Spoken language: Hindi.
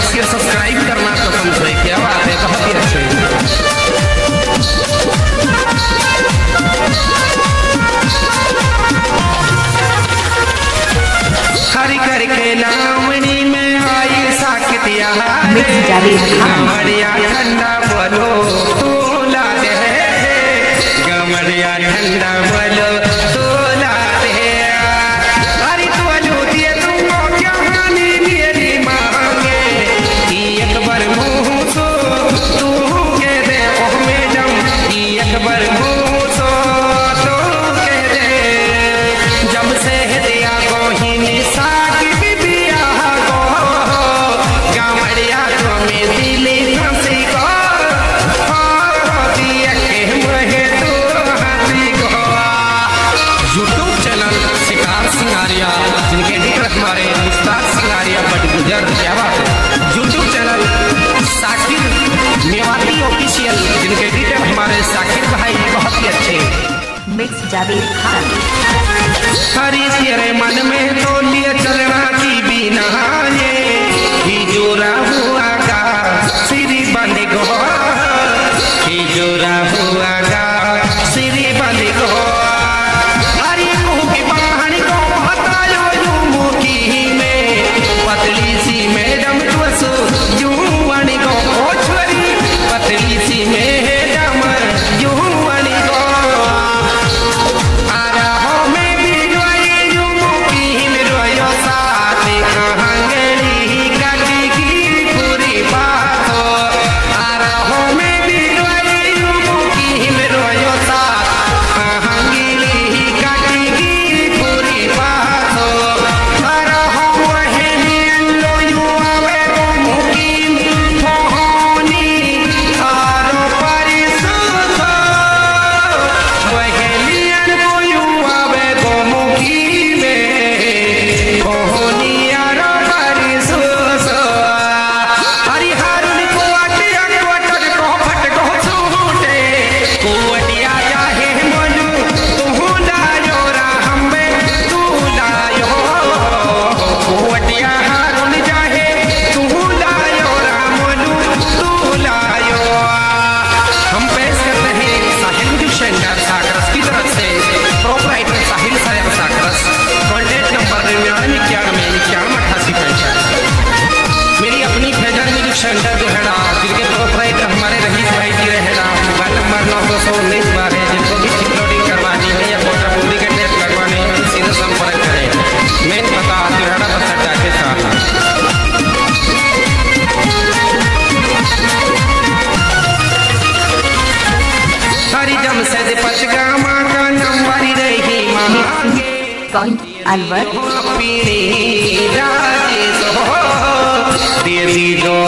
के सब्सक्राइब करना कसम से। क्या बात है, बहुत ही अच्छे। हरि करके लावणी में आई साकितिया गमरिया ठंडा बोलो तू लागे, गमरिया ठंडा बोलो तू लागे। हरि तो दिए तुमको क्या हानि मेरी मांगे, एक बार मुँह सो तू कह दे ओह मैडम, एक बार मुँह सो तू कह दे। जब से दिया गोहिनी साकी बिबिया गो, गमरिया तुम्हें दिली हंसी को दिया के महे तू हंसी को। यूट्यूब चैनल शिकार सिंगारिया, जिनके एडिटर हमारे मुस्ताक सिंगारिया बटगुजर। क्या बात है। YouTube channel Sakir Mewati official, जिनके एडिटर हमारे साकिर भाई बहुत ही अच्छे। मिक्स जावेद खान। हरी तेरे मन में तो लिए चलना की बिना ये ही जोरा हुआ का सिरी बंद गो, ही जोरा हुआ का सिरी बंद गो। हरी मुँह की बाहन को बतायो यूं मुखी में, पतली सी मैडम तुसो यूं बन गो, ओ छोरी पतली सी मैडम यूं बन गो। सेंटर जो है ना, जिनके प्रोपराइटर हमारे रहीश भाई जी रहे ना, मोबाइल नंबर 9219 है। जिनको भी अपलोडिंग करवानी है या फोटो मूवी के टेप करवाने हैं, सीधे संपर्क करें। मेन पता जोहड़ा बस अड्डा के साथ। हरी जमशेद पचगामा का नंबर रही मांगे, अलवर देवी जो